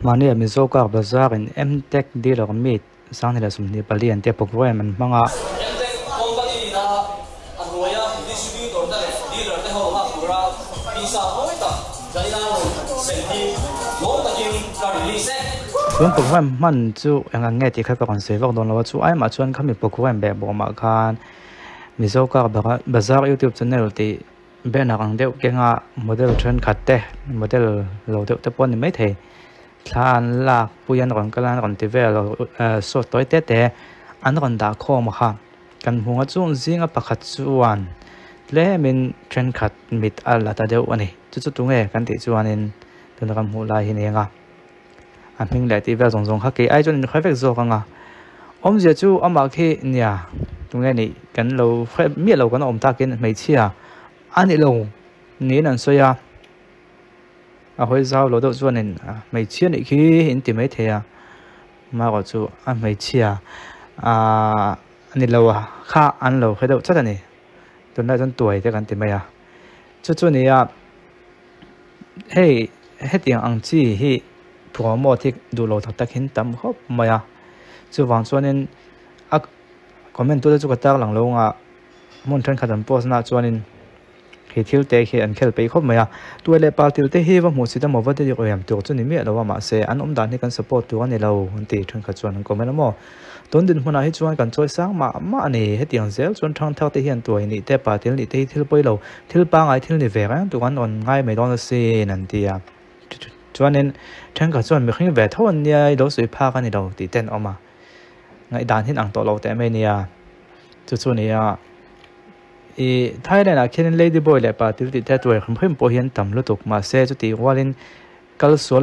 mani mizo ka bazar in mtech dealer meet sang ni sum ni palian te program man manga mtech company na anuya distributor da dealer te ho ha pura pisa hoita jaina senti mo ta kin ka release chuan program man chu anga nge ti kha ka kon se vak don lawa chu ai ma chuan khami program be bo ma khan mizo ka bazar youtube channel ti be na ang deuh kenga model trend khatte model lo deuh te pon ni mai the thlan lak puyan ron kalan ron ti vel so toy te te an ron da khom kha kan hunga chung zinga pakhat chuan le min trend khat mit ala ta deuh ani chu chu tunge kan ti chuanin tun kam hu lai hi nga an ming le ti vel zong zong kha ke ai chon khoi vek zo ka nga om je chu ama khi nia tunge ni kan lo mi lo kan om ta kin mai chia ani lo ni nan soya a hoi zau lo do chuanin mai chia ni khi in ti mai thea ma ko chu a mai chia ani lo kha an lo khai do chat ani tun na jon tuai te kan ti mai chu chu ni hey tiang ang chi hi promo thik du lo thak tak hin tam khop maya chu wang chuanin a comment tu chu ka tak lang lo nga mun than khatam post na chuanin khi thil te khi an khel pe khop maya tu le pa til te hi wa mu si ta mo wa te ri oyam tu chu ni mi lo wa ma se an dan ni kan support tu ani lo ti than kha chuan ko mena mo ton din huna hi chuan kan choi sang ma ni he tiang zel chuan thang thak te hian tu ni te pa til ni te thil poi lo thil pa ngai thil ni ve ran tu kan on ngai mai don se nan ti chuanin than kha chuan mi khing ve thon nia lo sui pha kan ni lo ti ten oma ngai dan hin ang to lo te me nia chu ni Thailand a khen lady boy le pa til ti te tu khum po hian tam lu tuk ma se chu ti walin kal so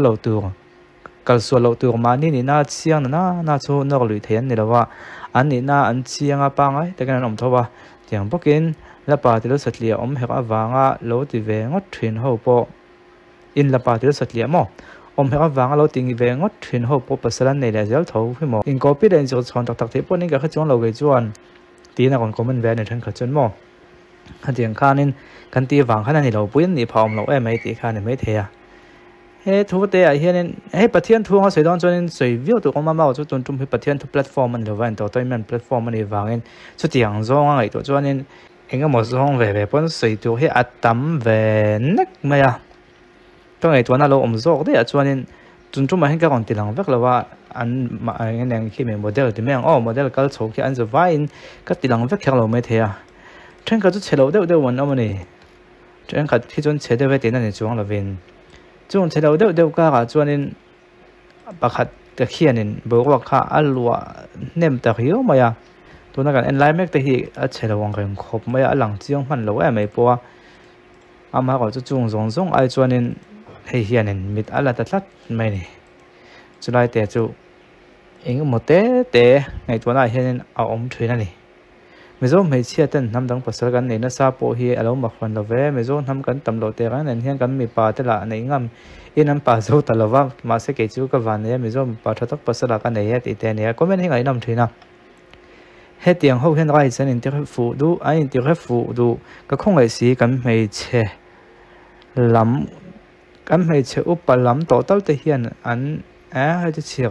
lo tu ma ni na chiang na chu nok lui thian ni lawa an ni na an chianga pa ngai te kan om thowa tiang bokin la pa til satlia om hek awanga lo ti ve ngot thrin ho po in la pa til satlia mo om hek awanga lo ting ve ngot thrin ho po pasalan nei le zel tho hi mo in copy den chu chon tak the po ni ka kha chong lo ge chuan ti na kon comment ve ne than kha chon mo hadiang khanin kan ti wang khana ni lo puin ni phom lo e mai ti khan mai thea he thu te a hianin he pathian thuanga seidon chonin soi view tu oma ma chu chun tum he pathian thu platform an lo van to toiman platform ani wangin chu tiang zong ngai to chonin enga mo zong ve pon soi tu he atam ve nak maya to ngai to na lo om zok de a chonin chun tum ma hen ka kon tilang vek lawa an ma ngang khi me model ti meng model kal chho ki an zo vain ka tilang vek khang lo mai thea chen ka chu chelo de wan amani chen ka thi chon chede ve te na ni chuang lovin chung chelo de ka chuanin pakhat ka khianin bo wa kha alwa nem ta hiyo maya tuna kan en lai mek te hi a chelo wang rem khop maya alang chiang man lo e mai po ama ko chu chung zong ai chuanin hei hianin mit ala ta thlat mai ni chulai te chu eng mo te ngai tuna hianin a om thina ni mezo mai chia ten nam dang pasal kan nei na sa po hi alo ma khon lo ve mezo nam kan tam lo te kan en hian kan mi pa te la nei ngam in am pa zo ta lova ma se ke chu ka van ne mezo pa tha tak pasala kan nei ti te ne comment hi ngai nam thina he tiang ho hen rai chen in ti fu du ai in ti fu du ka khong ai si kan mei che lam kan mei che upal lam to tal te hian an ha ti chi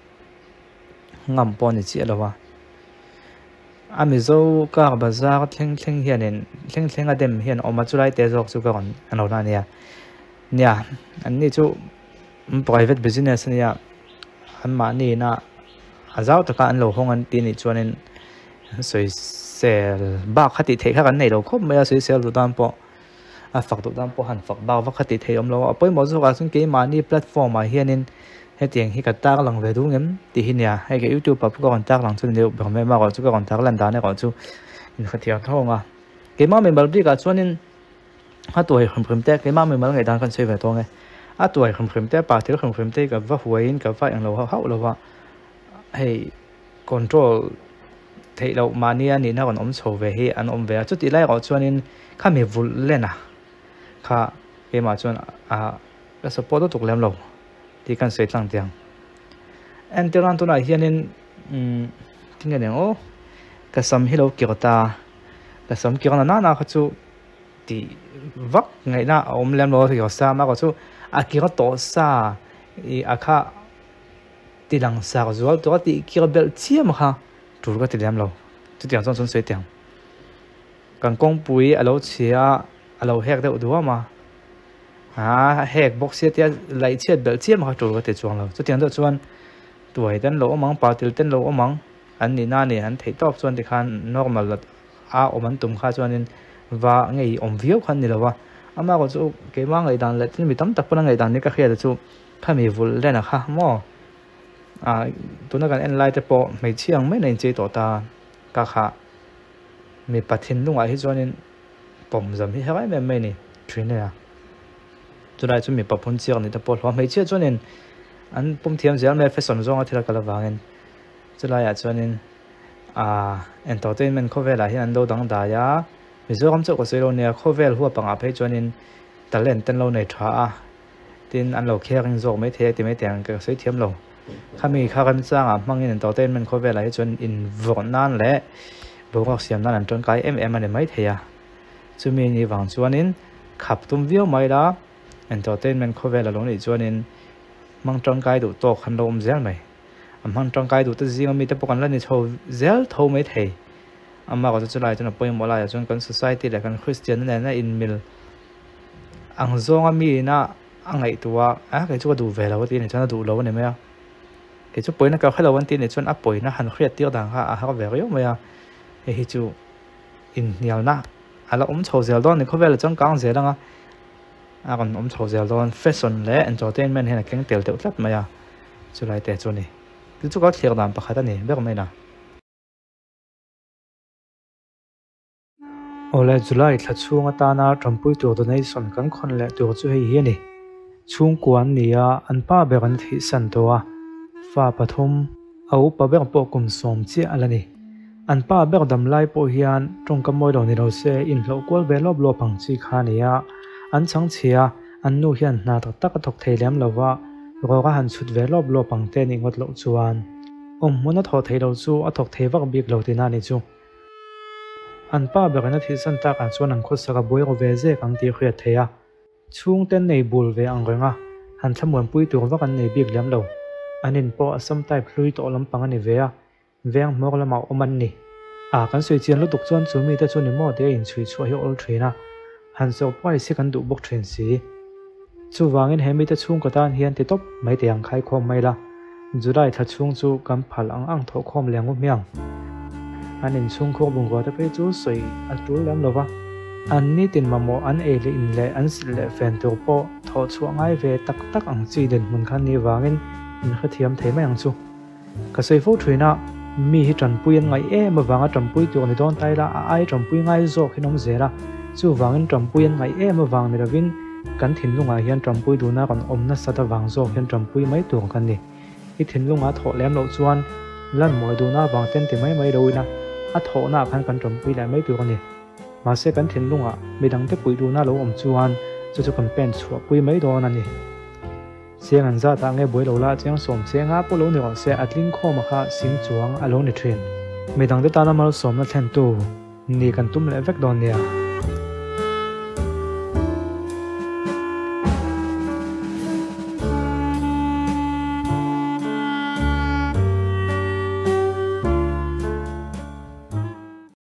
ngam po ni chi lawa amizo ka bazar thleng hianin thleng adem hian oma chulai te jok chu ka kon ano na nia an ni chu private business nia an ma ni na azau ta ka an lo hong an ti ni chuanin soi sel ba khati the kha kan nei lo khop me soi sel du dam po a fak du dam po han fak ba wa khati the om lo apoi mo zo ka sun ke ma ni platform ma hianin he tiang hi ka tak lang ve du ngem ti hi nia he ke youtube pa ko kon tak lang chun deu ba me ma ko chu ka kon tak lan da ne ko chu in khatia thonga ke ma me bal bi ka chuanin ha toi khum te ke ma me mal ngai dan kan sei ve to nge a toi khum te pa thil khum te ka va huain ka fa ang lo ha lo wa hey control thei lo mania ni na kon om chho ve hi an om ve chu ti lai ko chuanin kha me vul lena kha ke ma chuan ka support to tuk lem lo ti kan sei tlang tiang en tiran to na hianin tinga ne o ka sam hilo kirta ka sam kirna na kha chu ti vak ngai na om lem lo ri sa ma ko chu a kira to sa i akha ti lang sak zual to ti kirbel chiam kha tur ka ti lem lo chu tiang chon sei tiang kan kong pui alo chia alo hek de udwa ma hek box se tia lai chiat bel chiam kha tur ka ti chuang lo chu tiang do chuan tuai dan lo amang patil ten lo amang an ni na ni an thei top chuan ti khan normal lat a oman tum kha chuan in wa ngei om viau khan ni lawa ama ko chu ke ma ngai dan le tin mi tam tak puna ngai dan ni ka khia chu khami vul le na kha mo tuna kan en lai te po mai chiang mai nei che to ta ka kha mi pathin lunga hi chuan in pom zam hi hai me mai ni thin ya chu lai chu mi papun chiang ni te po hlo mai che chuan in an pum thiam zel me fashion zong a thira kala wangin chu lai ya chuan in entertainment khovel a hi an do dang da ya mizoram chu ko selo ne khovel huwa panga phei chuan in talent ten lo nei tha a tin an lo khering zok mai the ti mai tiang ka sei thiam lo khami kha kan changa mangin entertainment khovel a hi chuan in von nan le bo siam nan an ton kai ani mai theya chumi ni wang chuan in khap tum viau mai la entertainment khovel a lo ni chuan in mang tong kai du to khan lom zel mai mang tong kai du ta zinga mi te pokan la ni tho zel tho mai thei amma ko chu lai chuna poim mola ya chuan kan society le kan christian na in mil ang zonga mi na angai tuwa ke chu du vela wa ti ni chana du lo ne me ke chu poina ka khalo wan ti ni chuan a poina han khriat tir dang ha ha ve yo me ya hi chu in nial na ala chho zel don ni khovel chang kang zelanga kan chho zel don fashion le entertainment hena keng tel tel tlat maya chu lai te chu ni chu ka thlir dam pakhat ani ber mai na Ola July thla chunga ta na trampui tur donation kan khon le tur chu hei hi ni chung kuan nia an pa be kan thi san to a fa pathum au pa ber po kum som chi alani an pa ber dam lai po hian tong ka moi lo ni lo se in lo kwal be lob lo pang chi kha nia an chang chia an nu hian na tak tak thok thei lem lowa ro ga han chut ve lob lo pang te ni ngot lo chuan mona tho thei lo chu a thok thei wak bik lo ti na ni chu an pa berana thi san ta kan chuan an khot saka boi ro ve je kang ti khria theya chung ten nei bul ve ang renga han thamuan pui tur wa kan nei bik lem lo anin po asam type hlui to lam pang ani ve a veng mok lama oman ni kan soi chian lu tuk chuan chu mi te chu ni mo te in chui chu hi ol thina han so pai se kan du bok thin si chu wangin hemi te chung ko tan hian ti top mai te ang khai khom mai la July tha chung chu kam phal ang tho khom lengu miang anin chung kho bung ko ta pe chu soi a tul lam lova an ni tin mamo an e le in le an sil le fen tur po tho chu ngai ve tak tak ang chi den mun khan ni wangin in kha thiam thei mai ang chu ka sei fo thina mi hi tran puin ngai e ma wanga tran pui tu ni don tai la ai tran pui ngai zo khinom zera chu wangin tran puin ngai e ma wang ni rawin kan thin lunga hian tran pui du na kan omna sata wang zo hian tran pui mai tur kan ni i thin lunga tho lem lo chuan lan moi du na wang ten ti mai roina a tho na khan kan tran pui la mai tur kan ni ma se kan thin lunga midang te pui du na lo om chuan chu kan pen chua pui mai do na ni siang an za ta nge boi lo la chiang som che nga pu lo ni ro se atling kho ma kha sim chuang alo ni thin midang te ta na mal som na thlen tu ni kan tum le vek don nia